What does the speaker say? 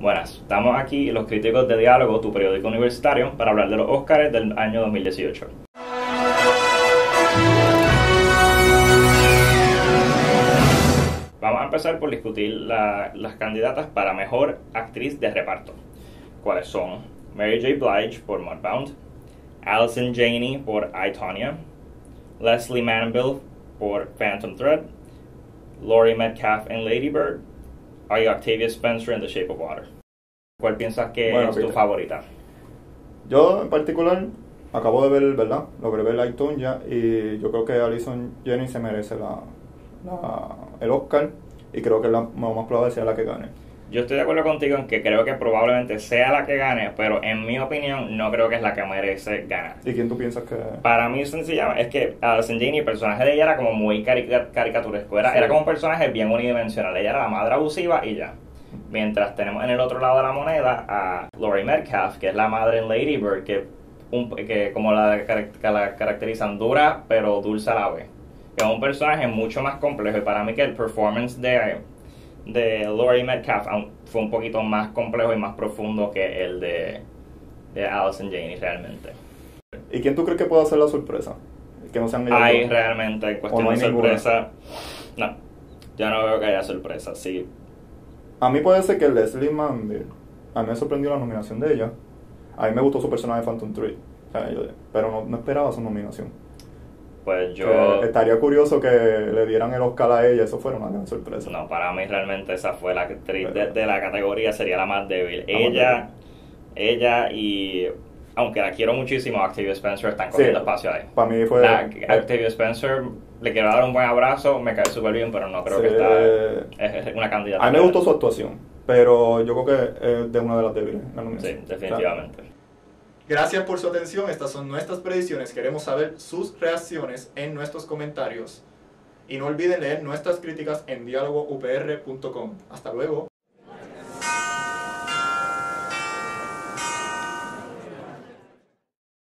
Buenas, estamos aquí los críticos de Diálogo, tu periódico universitario, para hablar de los Óscares del año 2018. Vamos a empezar por discutir las candidatas para Mejor Actriz de Reparto, cuáles son Mary J. Blige por Mudbound, Allison Janney por I, Tonya, Leslie Manville por Phantom Thread, Laurie Metcalf en Lady Bird y Octavia Spencer en The Shape of Water. ¿Cuál piensas que es tu favorita? Yo en particular acabo de ver, ¿verdad? Logré ver I, Tonya y yo creo que Allison Janney se merece el Oscar y creo que lo más probable sea la que gane. Yo estoy de acuerdo contigo en que creo que probablemente sea la que gane, pero en mi opinión no creo que es la que merece ganar. ¿Y quién tú piensas que...? Para mí sencillamente es que Allison Janney, el personaje de ella era como muy caricaturesco, era como un personaje bien unidimensional, ella era la madre abusiva y ya. Mientras tenemos en el otro lado de la moneda a Laurie Metcalf, que es la madre en Lady Bird, que como la caracterizan dura pero dulce a la vez. Es un personaje mucho más complejo y para mí que el performance de Laurie Metcalf fue un poquito más complejo y más profundo que el de Allison Janney realmente. ¿Y quién tú crees que pueda ser la sorpresa? Que no sean Hay realmente en cuestión de sorpresa, no, yo no veo que haya sorpresa, sí. A mí puede ser que Leslie Manville, a mí me sorprendió la nominación de ella. A mí me gustó su personaje de Phantom Thread, pero no esperaba su nominación. Pues yo... estaría curioso que le dieran el Oscar a ella, eso fuera una gran sorpresa. No, para mí realmente esa fue la actriz de la categoría, sería la más débil. Ella y... Aunque la quiero muchísimo, Octavia Spencer están cogiendo espacio ahí. Para mí fue... Octavia Spencer, le quiero dar un buen abrazo, me cae súper bien, pero no creo que es una candidata. A mí me gustó su actuación, pero yo creo que es de una de las débiles. Sí, definitivamente. Gracias por su atención, estas son nuestras predicciones, queremos saber sus reacciones en nuestros comentarios. Y no olviden leer nuestras críticas en dialogoupr.com. Hasta luego.